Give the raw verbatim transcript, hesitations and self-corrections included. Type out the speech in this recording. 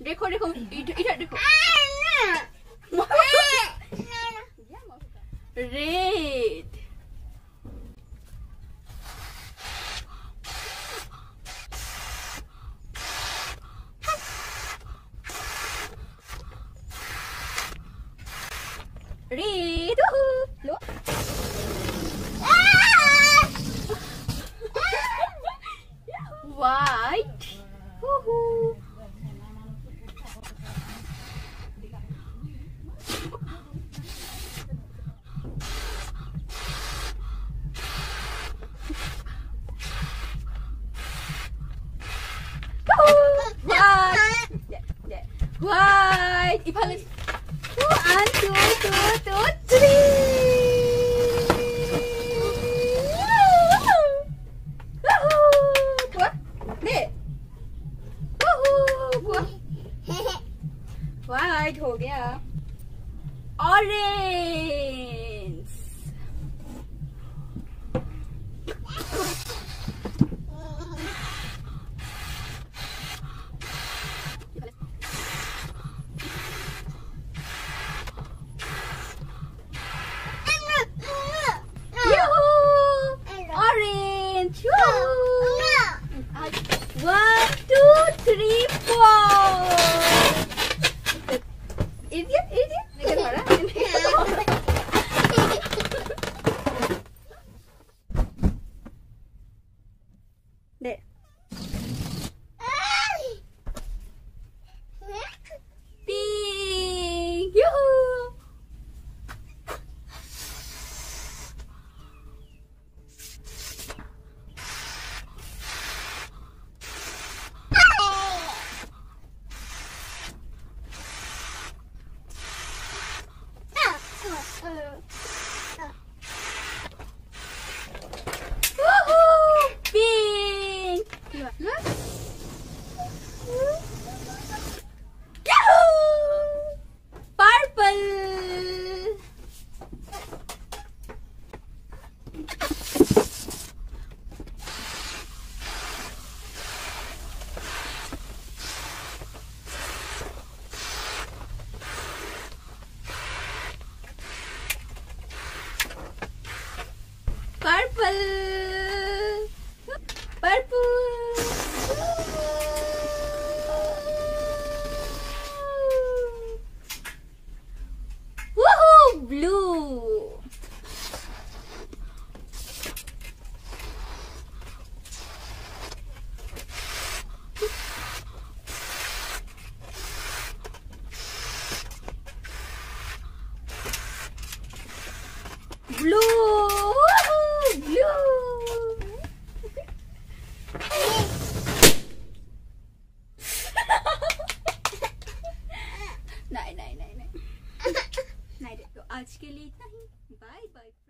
देखो देखो इधर देखो रेड रेड लो white woohoo white 이팔레 one two two two three white हो गया orange orange one two three four Idiot, idiot. Dekat mana? Dek. Pink. Yuhu. Purple, purple, woohoo, blue, blue. नहीं नहीं नहीं नहीं नहीं, तो आज के लिए इतना ही। Bye bye.